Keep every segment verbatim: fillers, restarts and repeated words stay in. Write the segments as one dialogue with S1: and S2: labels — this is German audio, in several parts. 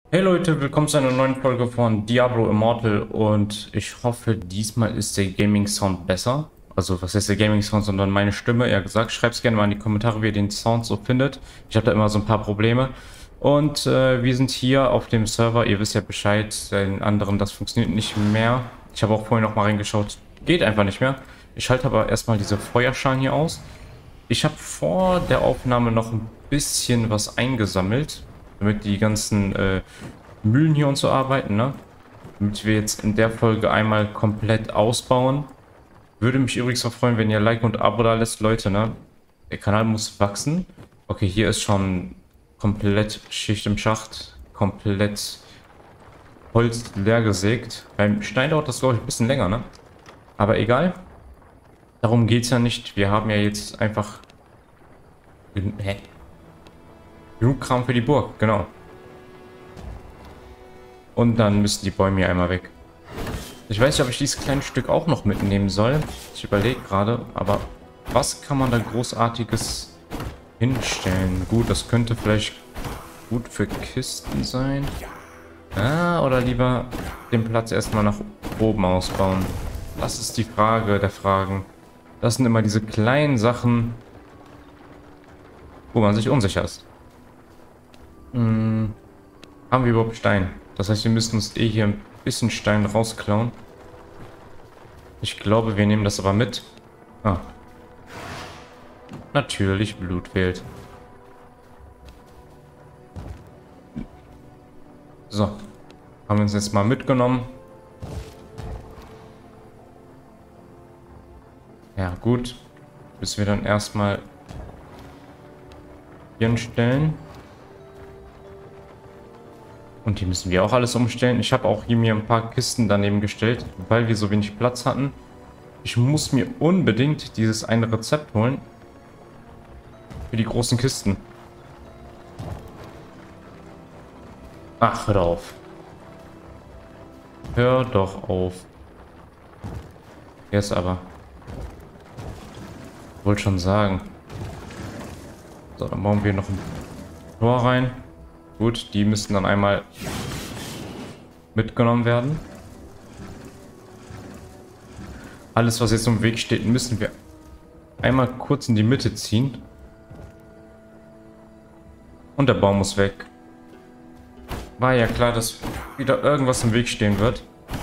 S1: Hey Leute, willkommen zu einer neuen Folge von Diablo Immortal und ich hoffe, diesmal ist der Gaming Sound besser. Also, was heißt der Gaming Sound, sondern meine Stimme, eher gesagt. Schreibt es gerne mal in die Kommentare, wie ihr den Sound so findet. Ich habe da immer so ein paar Probleme. Und äh, wir sind hier auf dem Server, ihr wisst ja Bescheid, den anderen, das funktioniert nicht mehr. Ich habe auch vorhin noch mal reingeschaut, geht einfach nicht mehr. Ich schalte aber erstmal diese Feuerschalen hier aus. Ich habe vor der Aufnahme noch ein bisschen was eingesammelt, damit die ganzen äh, Mühlen hier und so arbeiten, ne? Damit wir jetzt in der Folge einmal komplett ausbauen. Würde mich übrigens auch freuen, wenn ihr Like und Abo da lässt, Leute, ne? Der Kanal muss wachsen. Okay, hier ist schon komplett Schicht im Schacht, komplett Holz leer gesägt. Beim Stein dauert das, glaube ich, ein bisschen länger, ne? Aber egal. Darum geht es ja nicht. Wir haben ja jetzt einfach... Hä? Genug Kram für die Burg, genau. Und dann müssen die Bäume hier einmal weg. Ich weiß nicht, ob ich dieses kleine Stück auch noch mitnehmen soll. Ich überlege gerade, aber was kann man da Großartiges hinstellen? Gut, das könnte vielleicht gut für Kisten sein. Ah, oder lieber den Platz erstmal nach oben ausbauen. Das ist die Frage der Fragen. Das sind immer diese kleinen Sachen, wo man sich unsicher ist. Hm, haben wir überhaupt Stein? Das heißt, wir müssen uns eh hier ein bisschen Stein rausklauen. Ich glaube, wir nehmen das aber mit. Ah. Natürlich, Blut fehlt. So. Haben wir uns jetzt mal mitgenommen. Ja, gut. Bis wir dann erstmal hier hinstellen. Und hier müssen wir auch alles umstellen. Ich habe auch hier mir ein paar Kisten daneben gestellt, weil wir so wenig Platz hatten. Ich muss mir unbedingt dieses eine Rezept holen. Für die großen Kisten. Ach, hör auf. Hör doch auf. Jetzt aber. Wollte schon sagen. So, dann bauen wir noch ein Tor rein. Gut, die müssen dann einmal mitgenommen werden. Alles, was jetzt im Weg steht, müssen wir einmal kurz in die Mitte ziehen. Und der Baum muss weg. War ja klar, dass wieder irgendwas im Weg stehen wird.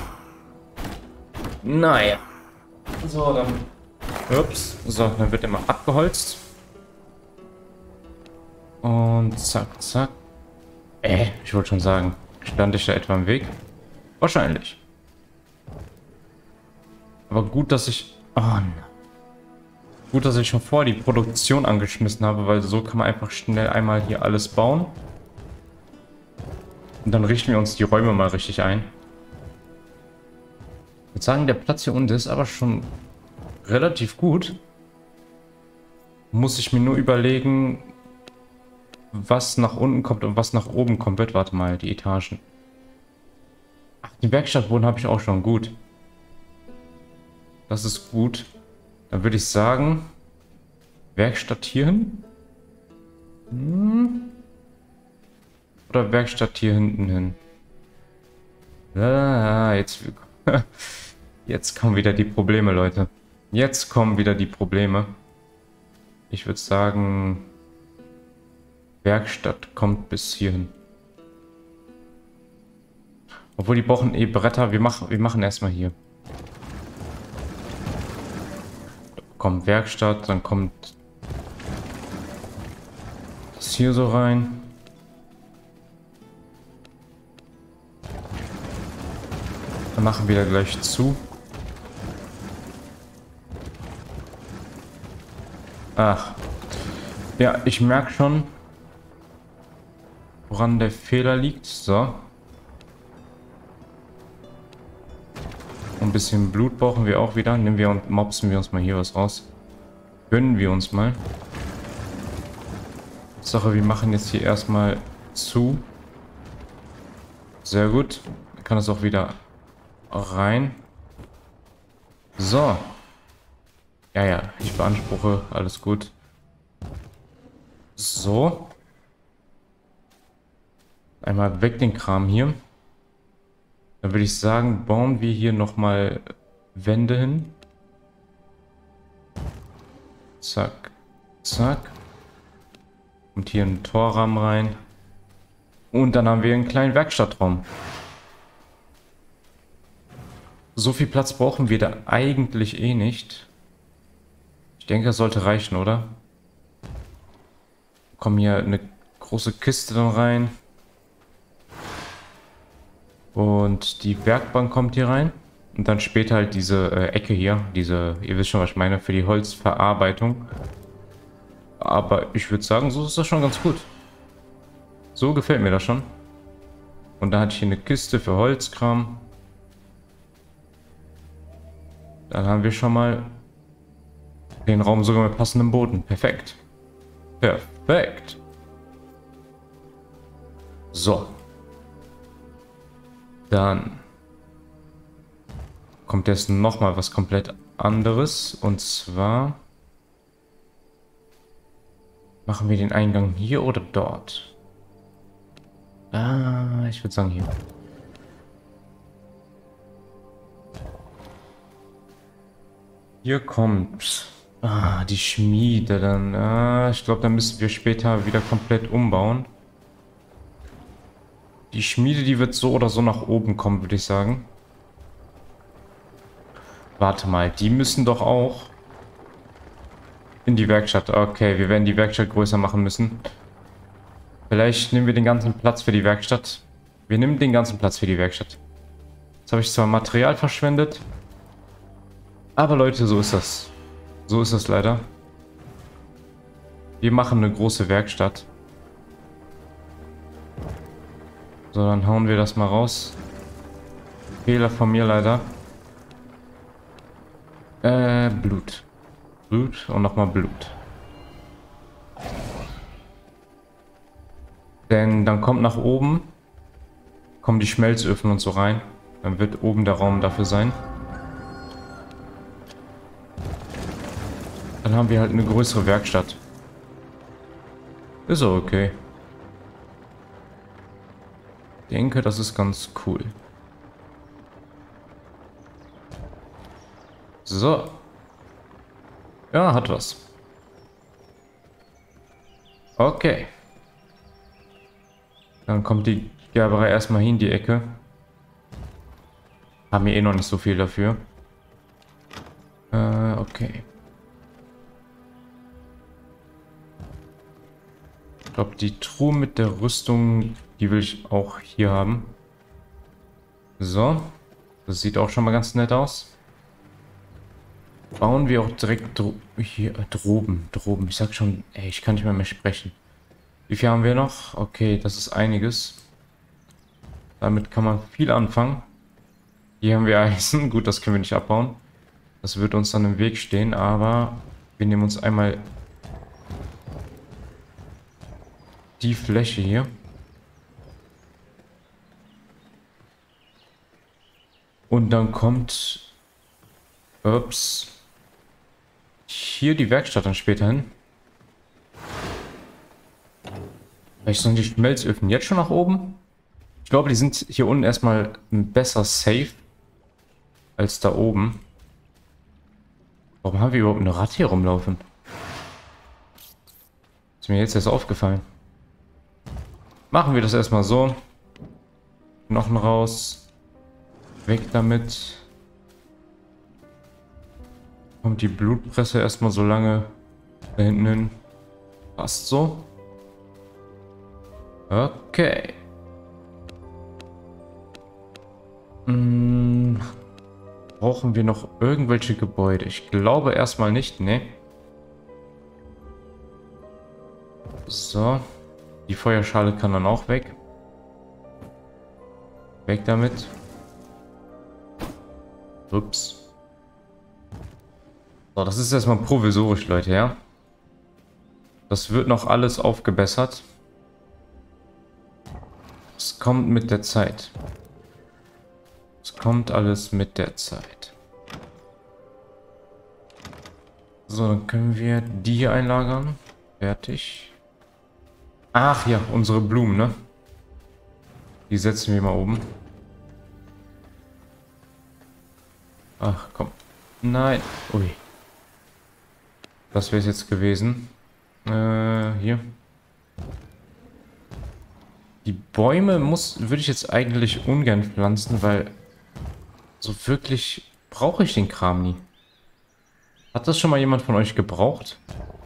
S1: Naja. So, dann... Ups. So, dann wird immer abgeholzt. Und zack, zack. Äh, ich wollte schon sagen, stand ich da etwa im Weg? Wahrscheinlich. Aber gut, dass ich... Oh nein. Gut, dass ich schon vor die Produktion angeschmissen habe, weil so kann man einfach schnell einmal hier alles bauen. Und dann richten wir uns die Räume mal richtig ein. Ich würde sagen, der Platz hier unten ist aber schon relativ gut. Muss ich mir nur überlegen, was nach unten kommt und was nach oben kommt wird. Warte mal, die Etagen. Ach, die Werkstattboden habe ich auch schon. Gut. Das ist gut. Dann würde ich sagen, Werkstatt hierhin. Hm. Oder Werkstatt hier hinten hin. Ah, jetzt, jetzt kommen wieder die Probleme, Leute. Jetzt kommen wieder die Probleme. Ich würde sagen, Werkstatt kommt bis hierhin. Obwohl, die brauchen eh Bretter. Wir machen, wir machen erstmal hier. Kommt Werkstatt, dann kommt das hier so rein. Dann machen wir da gleich zu. Ach. Ja, ich merke schon, woran der Fehler liegt. So. Ein bisschen Blut brauchen wir auch wieder. Nehmen wir und mopsen wir uns mal hier was raus. Gönnen wir uns mal. Sache, wir machen jetzt hier erstmal zu. Sehr gut. Dann kann es auch wieder rein. So. Ja, ja, ich beanspruche. Alles gut. So. Einmal weg den Kram hier. Dann würde ich sagen, bauen wir hier nochmal Wände hin. Zack, zack. Und hier ein Torrahmen rein. Und dann haben wir einen kleinen Werkstattraum. So viel Platz brauchen wir da eigentlich eh nicht. Ich denke, das sollte reichen, oder? Kommen hier eine große Kiste dann rein. Und die Werkbank kommt hier rein. Und dann später halt diese äh, Ecke hier. Diese, ihr wisst schon, was ich meine, für die Holzverarbeitung. Aber ich würde sagen, so ist das schon ganz gut. So gefällt mir das schon. Und da hatte ich hier eine Kiste für Holzkram. Dann haben wir schon mal den Raum sogar mit passendem Boden. Perfekt. Perfekt. So. Dann kommt jetzt nochmal was komplett anderes. Und zwar machen wir den Eingang hier oder dort? Ah, ich würde sagen hier. Hier kommt ah, die Schmiede dann. Ah, ich glaube, da müssen wir später wieder komplett umbauen. Die Schmiede, die wird so oder so nach oben kommen, würde ich sagen. Warte mal, die müssen doch auch in die Werkstatt. Okay, wir werden die Werkstatt größer machen müssen. Vielleicht nehmen wir den ganzen Platz für die Werkstatt. Wir nehmen den ganzen Platz für die Werkstatt. Jetzt habe ich zwar Material verschwendet. Aber Leute, so ist das. So ist das leider. Wir machen eine große Werkstatt. So, dann hauen wir das mal raus. Fehler von mir leider. Äh, Blut. Blut und nochmal Blut. Denn dann kommt nach oben, kommen die Schmelzöfen und so rein. Dann wird oben der Raum dafür sein. Dann haben wir halt eine größere Werkstatt. Ist auch okay. Ich denke, das ist ganz cool. So. Ja, hat was. Okay. Dann kommt die Gerberei erstmal hin, die Ecke. Haben wir eh noch nicht so viel dafür. Äh, okay. Ich glaube, die Truhe mit der Rüstung, die will ich auch hier haben. So. Das sieht auch schon mal ganz nett aus. Bauen wir auch direkt dro hier, äh, droben, droben. Ich sag schon, ey, ich kann nicht mehr mehr sprechen. Wie viel haben wir noch? Okay, das ist einiges. Damit kann man viel anfangen. Hier haben wir Eisen. Gut, das können wir nicht abbauen. Das wird uns dann im Weg stehen, aber wir nehmen uns einmal die Fläche hier. Und dann kommt ups, hier die Werkstatt dann später hin. Vielleicht sind die Schmelzöfen jetzt schon nach oben. Ich glaube, die sind hier unten erstmal besser safe als da oben. Warum haben wir überhaupt eine Ratte hier rumlaufen? Ist mir jetzt erst aufgefallen. Machen wir das erstmal so. Knochen raus. Weg damit. Kommt die Blutpresse erstmal so lange da hinten hin. Passt so. Okay. Hm. Brauchen wir noch irgendwelche Gebäude? Ich glaube erstmal nicht, ne? So. Die Feuerschale kann dann auch weg. Weg damit. Ups. So, das ist erstmal provisorisch, Leute, ja? Das wird noch alles aufgebessert. Es kommt mit der Zeit. Es kommt alles mit der Zeit. So, dann können wir die hier einlagern. Fertig. Ach ja, unsere Blumen, ne? Die setzen wir mal oben. Ach, komm. Nein. Ui. Das wäre es jetzt gewesen. Äh, hier. Die Bäume muss, würde ich jetzt eigentlich ungern pflanzen, weil so wirklich brauche ich den Kram nie. Hat das schon mal jemand von euch gebraucht?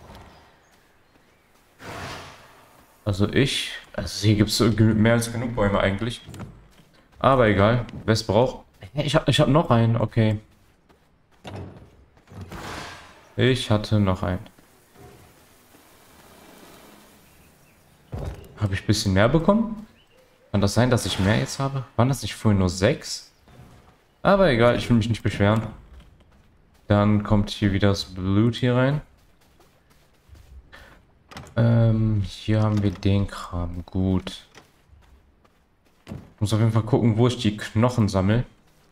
S1: Also ich, also hier gibt es mehr als genug Bäume eigentlich. Aber egal, wer es braucht. Ich habe ich hab noch einen, okay. Ich hatte noch einen. Habe ich ein bisschen mehr bekommen? Kann das sein, dass ich mehr jetzt habe? Waren das nicht vorhin nur sechs? Aber egal, ich will mich nicht beschweren. Dann kommt hier wieder das Blut hier rein. Ähm, hier haben wir den Kram. Gut. Ich muss auf jeden Fall gucken, wo ich die Knochen sammle.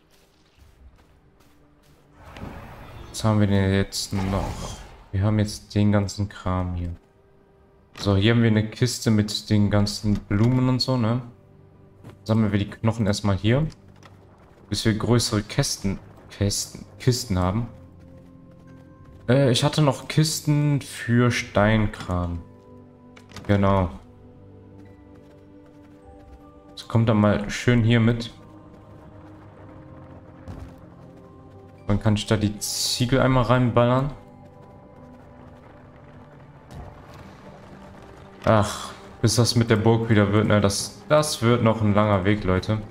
S1: Was haben wir denn jetzt noch? Wir haben jetzt den ganzen Kram hier. So, hier haben wir eine Kiste mit den ganzen Blumen und so, ne? Sammeln wir die Knochen erstmal hier. Bis wir größere Kästen, Kästen, Kisten haben. Äh, ich hatte noch Kisten für Steinkram. Genau. Das kommt dann mal schön hier mit. Dann kann ich da die Ziegel einmal reinballern. Ach, bis das mit der Burg wieder wird, ne? Das, das wird noch ein langer Weg, Leute.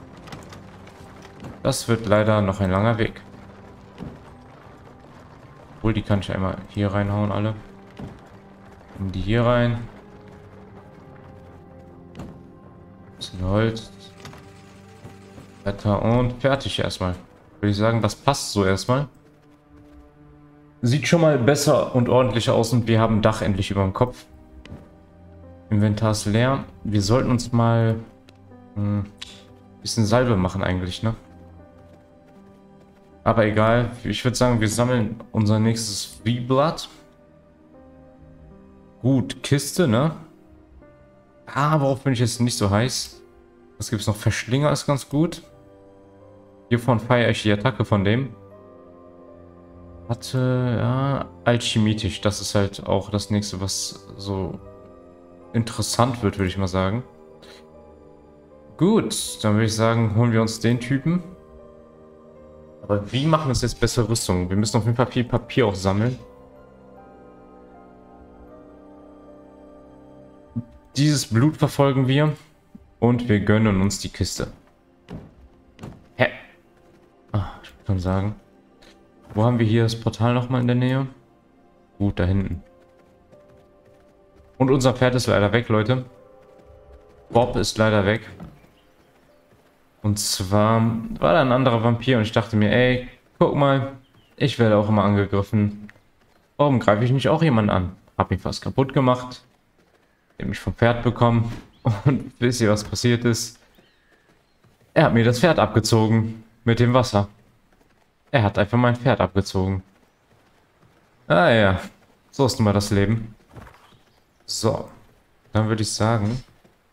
S1: Das wird leider noch ein langer Weg. Obwohl, die kann ich einmal hier reinhauen, alle. Und die hier rein. Bisschen Holz. Wetter und fertig erstmal. Würde ich sagen, das passt so erstmal. Sieht schon mal besser und ordentlicher aus und wir haben ein Dach endlich über dem Kopf. Inventar ist leer. Wir sollten uns mal ein bisschen Salbe machen eigentlich, ne? Aber egal. Ich würde sagen, wir sammeln unser nächstes Viehblatt. Gut, Kiste, ne? Ah, worauf bin ich jetzt nicht so heiß? Was gibt es noch? Verschlinger ist ganz gut. Hiervon feiere ich die Attacke von dem. Hatte, ja, alchemitisch. Das ist halt auch das nächste, was so interessant wird, würde ich mal sagen. Gut, dann würde ich sagen, holen wir uns den Typen. Aber wie machen wir uns jetzt bessere Rüstung? Wir müssen auf jeden Fall viel Papier auch sammeln. Dieses Blut verfolgen wir. Und wir gönnen uns die Kiste. Hä? Ah, ich kann sagen. Wo haben wir hier das Portal nochmal in der Nähe? Gut, da hinten. Und unser Pferd ist leider weg, Leute. Bob ist leider weg. Und zwar war da ein anderer Vampir und ich dachte mir, ey, guck mal, ich werde auch immer angegriffen. Warum greife ich nicht auch jemanden an? Hab ihn fast kaputt gemacht. Hab mich vom Pferd bekommen. Und wisst ihr, was passiert ist? Er hat mir das Pferd abgezogen. Mit dem Wasser. Er hat einfach mein Pferd abgezogen. Ah ja, so ist nun mal das Leben. So, dann würde ich sagen,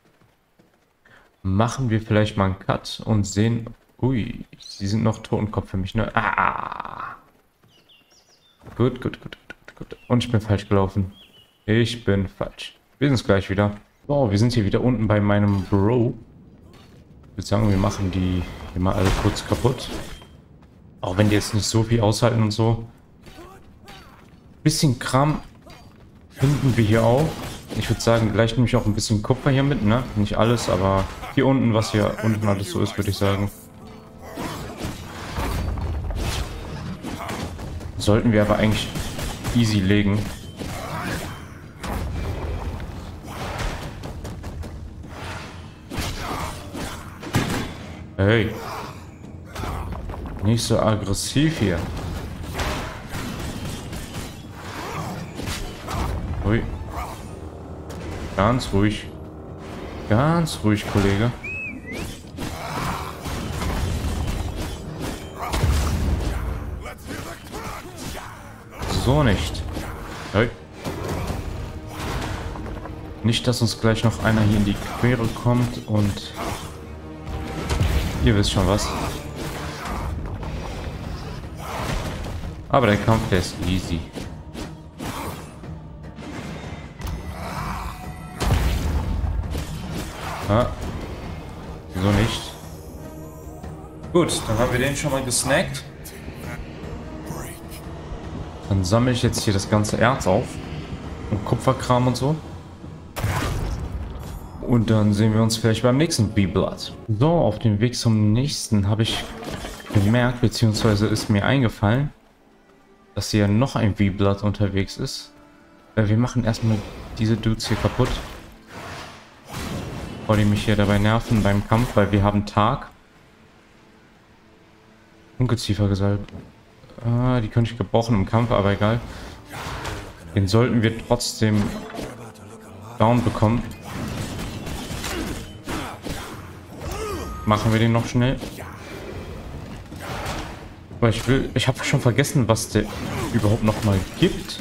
S1: machen wir vielleicht mal einen Cut und sehen... Ui, sie sind noch Totenkopf für mich, ne? Ah! Gut, gut, gut, gut, gut. Und ich bin falsch gelaufen. Ich bin falsch. Wir sehen uns gleich wieder. So, wir sind hier wieder unten bei meinem Bro. Ich würde sagen, wir machen die hier mal alle kurz kaputt. Auch wenn die jetzt nicht so viel aushalten und so. Bisschen Kram finden wir hier auch. Ich würde sagen, gleich nehme ich auch ein bisschen Kupfer hier mit, ne? Nicht alles, aber hier unten, was hier unten alles so ist, würde ich sagen. Sollten wir aber eigentlich easy legen. Hey. Nicht so aggressiv hier. Ui. Ganz ruhig. Ganz ruhig, Kollege. So nicht. Hey. Nicht, dass uns gleich noch einer hier in die Quere kommt und Ihr wisst schon was. Aber der Kampf, der ist easy. Ah. Wieso nicht? Gut, dann haben wir den schon mal gesnackt. Dann sammle ich jetzt hier das ganze Erz auf. Und Kupferkram und so. Und dann sehen wir uns vielleicht beim nächsten V-Blood. So, auf dem Weg zum nächsten habe ich gemerkt, beziehungsweise ist mir eingefallen, dass hier noch ein V-Blood unterwegs ist. Äh, wir machen erstmal diese Dudes hier kaputt. Bevor die mich hier dabei nerven beim Kampf, weil wir haben Tag. Ungeziefergesalb. Ah, die könnte ich gebrochen im Kampf, aber egal. Den sollten wir trotzdem down bekommen. Machen wir den noch schnell. Aber ich will, ich habe schon vergessen, was der überhaupt noch mal gibt.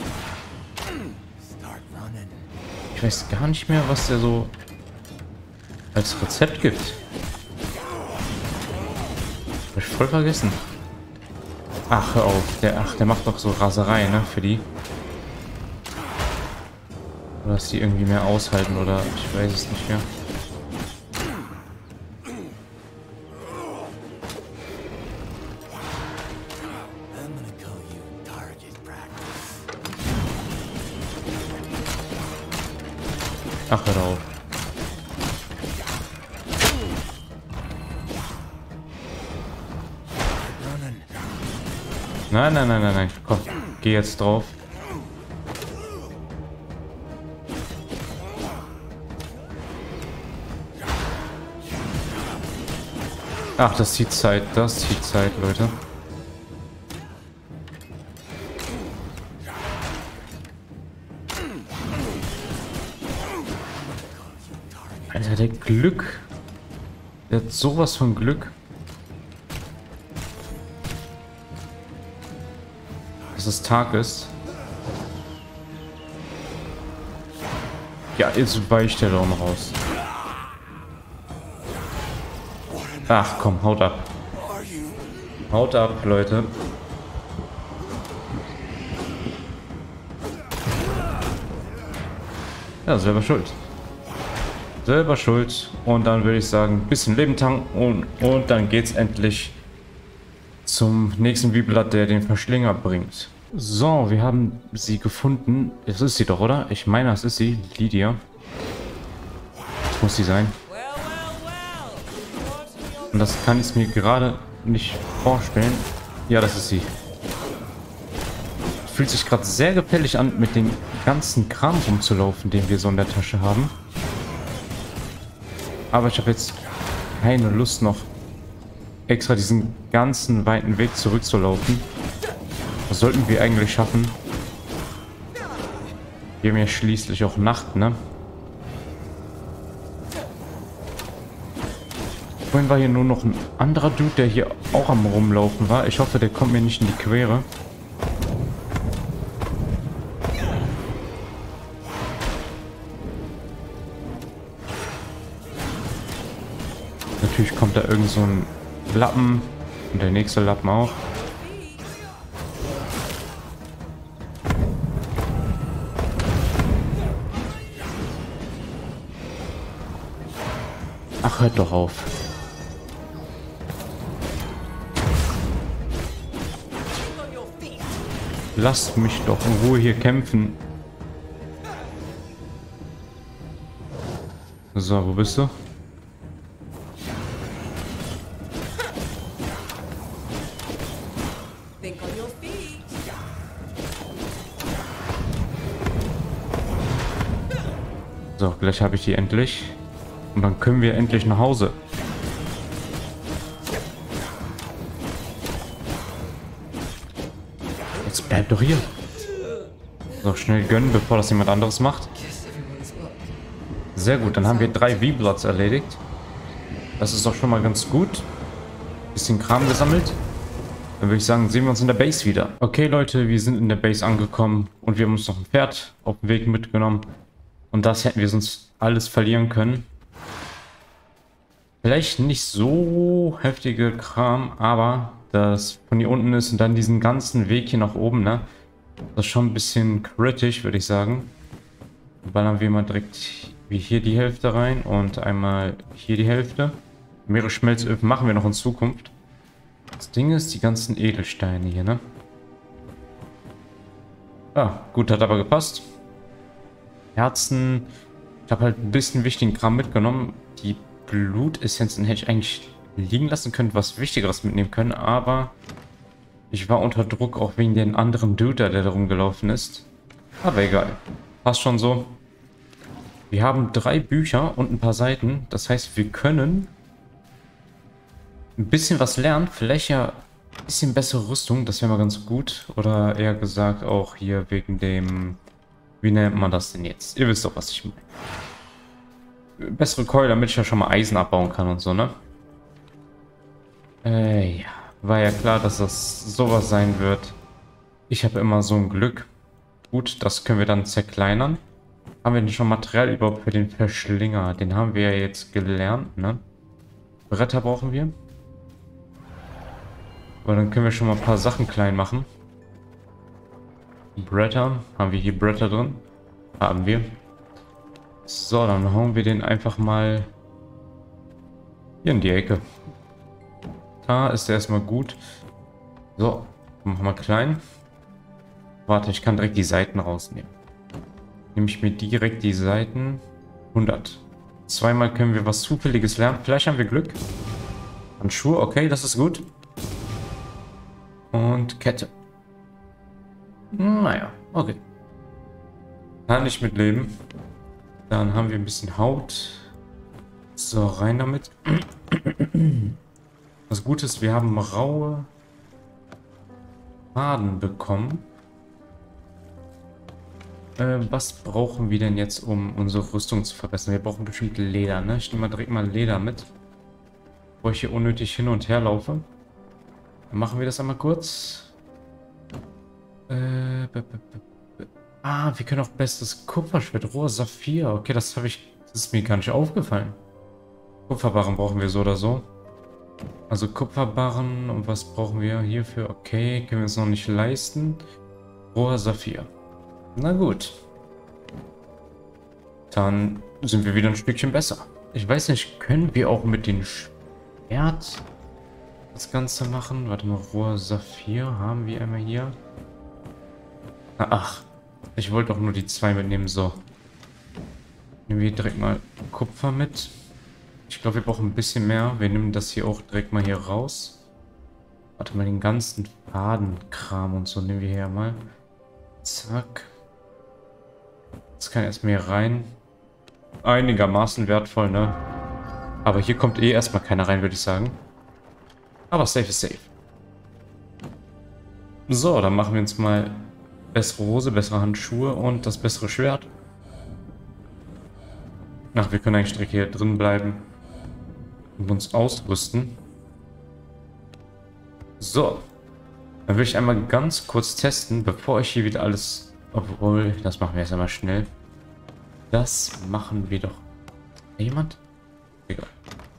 S1: Ich weiß gar nicht mehr, was der so als Rezept gibt. Hab ich voll vergessen. Ach, hör auf. Der, ach, der macht doch so Raserei, ne, für die. Oder dass die irgendwie mehr aushalten, oder ich weiß es nicht mehr. Ach, hör auf. Nein, nein, nein, nein, nein. Komm, geh jetzt drauf. Ach, das zieht Zeit, das zieht Zeit, Leute. Alter, der Glück. Der hat sowas von Glück. Dass es Tag ist. Ja, jetzt weicht der doch noch raus. Ach komm, haut ab. Haut ab, Leute. Ja, selber schuld. Selber schuld. Und dann würde ich sagen, ein bisschen Leben tanken und, und dann geht's endlich zum nächsten V-Blood, der den Verschlinger bringt. So, wir haben sie gefunden. Das ist sie doch, oder? Ich meine, das ist sie. Lydia. Das muss sie sein. Und das kann ich mir gerade nicht vorstellen. Ja, das ist sie. Fühlt sich gerade sehr gefällig an, mit dem ganzen Kram rumzulaufen, den wir so in der Tasche haben. Aber ich habe jetzt keine Lust noch extra diesen ganzen weiten Weg zurückzulaufen. Das sollten wir eigentlich schaffen. Wir haben ja schließlich auch Nacht, ne? Vorhin war hier nur noch ein anderer Dude, der hier auch am Rumlaufen war. Ich hoffe, der kommt mir nicht in die Quere. Natürlich kommt da irgend so ein Lappen und der nächste Lappen auch. Ach, hört doch auf. Lasst mich doch in Ruhe hier kämpfen. So, wo bist du? So, gleich habe ich die endlich. Und dann können wir endlich nach Hause. Jetzt bleib doch hier. So, schnell gönnen, bevor das jemand anderes macht. Sehr gut, dann haben wir drei V-Bloods erledigt. Das ist doch schon mal ganz gut. Bisschen Kram gesammelt. Dann würde ich sagen, sehen wir uns in der Base wieder. Okay, Leute, wir sind in der Base angekommen. Und wir haben uns noch ein Pferd auf dem Weg mitgenommen. Und das hätten wir sonst alles verlieren können. Vielleicht nicht so heftige Kram, aber das von hier unten ist und dann diesen ganzen Weg hier nach oben, ne? Das ist schon ein bisschen kritisch, würde ich sagen. Ballern wir mal direkt wie hier die Hälfte rein und einmal hier die Hälfte. Mehrere Schmelzöfen machen wir noch in Zukunft. Das Ding ist, die ganzen Edelsteine hier, ne? Ah, gut, hat aber gepasst. Herzen. Ich habe halt ein bisschen wichtigen Kram mitgenommen. Die Blutessenzen hätte ich eigentlich liegen lassen können, was Wichtigeres mitnehmen können, aber ich war unter Druck, auch wegen den anderen Dude, der da rumgelaufen ist. Aber egal. Passt schon so. Wir haben drei Bücher und ein paar Seiten. Das heißt, wir können ein bisschen was lernen. Vielleicht ja ein bisschen bessere Rüstung. Das wäre mal ganz gut. Oder eher gesagt auch hier wegen dem... Wie nennt man das denn jetzt? Ihr wisst doch, was ich meine. Bessere Keule, damit ich ja schon mal Eisen abbauen kann und so, ne? Äh, ja. War ja klar, dass das sowas sein wird. Ich habe immer so ein Glück. Gut, das können wir dann zerkleinern. Haben wir denn schon Material überhaupt für den Verschlinger? Den haben wir ja jetzt gelernt, ne? Bretter brauchen wir. Aber dann können wir schon mal ein paar Sachen klein machen. Bretter. Haben wir hier Bretter drin? Haben wir. So, dann hauen wir den einfach mal hier in die Ecke. Da ist der erstmal gut. So, machen wir klein. Warte, ich kann direkt die Seiten rausnehmen. Nehme ich mir direkt die Seiten. hundert. Zweimal können wir was Zufälliges lernen. Vielleicht haben wir Glück. Handschuhe, okay, das ist gut. Und Kette. Naja, okay. Kann ich mitleben. Dann haben wir ein bisschen Haut. So, rein damit. Das Gute ist, wir haben raue Faden bekommen. Äh, was brauchen wir denn jetzt, um unsere Rüstung zu verbessern? Wir brauchen bestimmt Leder, ne? Ich nehme mal direkt mal Leder mit. Bevor ich hier unnötig hin und her laufe. Dann machen wir das einmal kurz. Äh, b -b -b -b ah, wir können auch bestes Kupferschwert, roher Saphir. Okay, das habe ich. Das ist mir gar nicht aufgefallen. Kupferbarren brauchen wir so oder so. Also Kupferbarren und was brauchen wir hierfür? Okay, können wir uns noch nicht leisten. Roher Saphir. Na gut. Dann sind wir wieder ein Stückchen besser. Ich weiß nicht, können wir auch mit dem Schwert das Ganze machen? Warte mal, roher Saphir haben wir einmal hier. Ach, ich wollte doch nur die zwei mitnehmen. So. Nehmen wir direkt mal Kupfer mit. Ich glaube, wir brauchen ein bisschen mehr. Wir nehmen das hier auch direkt mal hier raus. Warte mal, den ganzen Fadenkram und so nehmen wir hier mal. Zack. Das kann erstmal hier rein. Einigermaßen wertvoll, ne? Aber hier kommt eh erstmal keiner rein, würde ich sagen. Aber safe ist safe. So, dann machen wir uns mal bessere Hose, bessere Handschuhe und das bessere Schwert. Ach, wir können eigentlich direkt hier drin bleiben und uns ausrüsten. So. Dann will ich einmal ganz kurz testen, bevor ich hier wieder alles... Obwohl, das machen wir jetzt einmal schnell. Das machen wir doch... Jemand? Egal.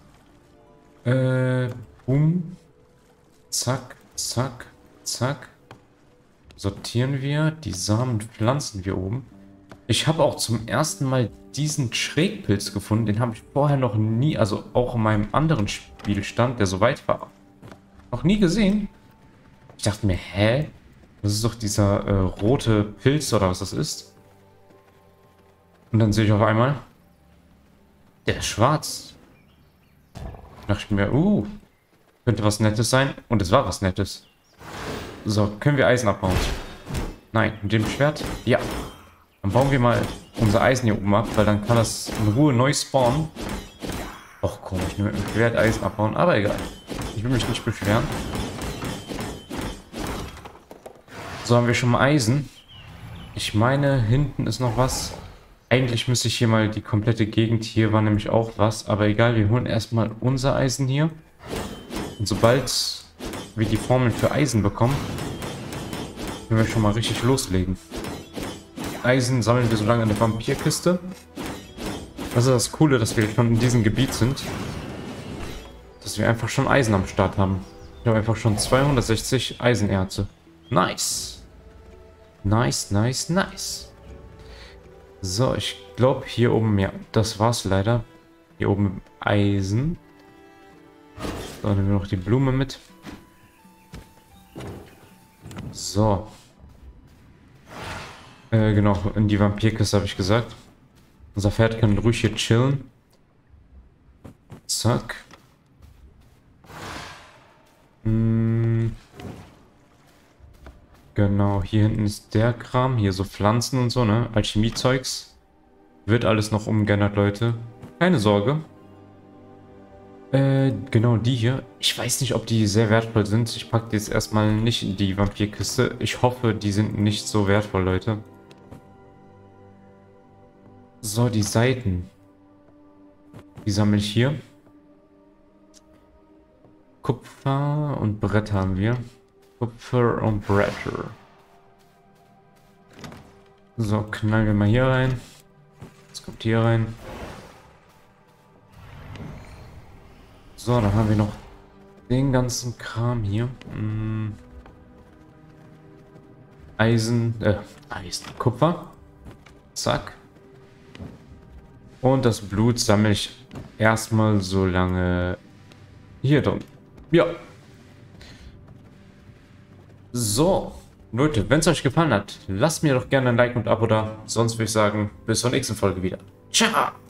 S1: Äh, boom. Zack, zack, zack. Sortieren wir. Die Samen pflanzen wir oben. Ich habe auch zum ersten Mal diesen Schrägpilz gefunden. Den habe ich vorher noch nie, also auch in meinem anderen Spielstand, der so weit war, noch nie gesehen. Ich dachte mir, hä? Das ist doch dieser äh, rote Pilz oder was das ist. Und dann sehe ich auf einmal, der ist schwarz. Da dachte ich mir, uh, könnte was Nettes sein. Und es war was Nettes. So, können wir Eisen abbauen? Nein, mit dem Schwert? Ja. Dann bauen wir mal unser Eisen hier oben ab, weil dann kann das in Ruhe neu spawnen. Och, komisch, nur mit dem Schwert Eisen abbauen, aber egal. Ich will mich nicht beschweren. So, haben wir schon mal Eisen. Ich meine, hinten ist noch was. Eigentlich müsste ich hier mal die komplette Gegend, hier war nämlich auch was, aber egal, wir holen erstmal unser Eisen hier. Und sobald wir die Formeln für Eisen bekommen, können wir schon mal richtig loslegen. Eisen sammeln wir so lange in der Vampirkiste. Das ist das Coole, dass wir schon in diesem Gebiet sind. dass wir einfach schon Eisen am Start haben. Ich habe einfach schon zweihundertsechzig Eisenerze. Nice. Nice, nice, nice. So, ich glaube hier oben, ja, das war's leider. Hier oben Eisen. So, nehmen wir noch die Blume mit. So. Äh, genau, in die Vampirkiste habe ich gesagt. Unser Pferd kann ruhig hier chillen. Zack. Hm. Genau, hier hinten ist der Kram. Hier so Pflanzen und so, ne? Alchemiezeugs. Wird alles noch umgeändert, Leute. Keine Sorge. Äh, genau die hier. Ich weiß nicht, ob die sehr wertvoll sind. Ich packe die jetzt erstmal nicht in die Vampirkiste. Ich hoffe, die sind nicht so wertvoll, Leute. So, die Seiten. Die sammle ich hier. Kupfer und Brett haben wir. Kupfer und Bretter. So, knallen wir mal hier rein. Jetzt kommt hier rein. So, dann haben wir noch den ganzen Kram hier. Hm. Eisen, äh, Eisen, Kupfer. Zack. Und das Blut sammle ich erstmal so lange hier drin. Ja. So, Leute, wenn es euch gefallen hat, lasst mir doch gerne ein Like und ein Abo da. Sonst würde ich sagen, bis zur nächsten Folge wieder. Ciao!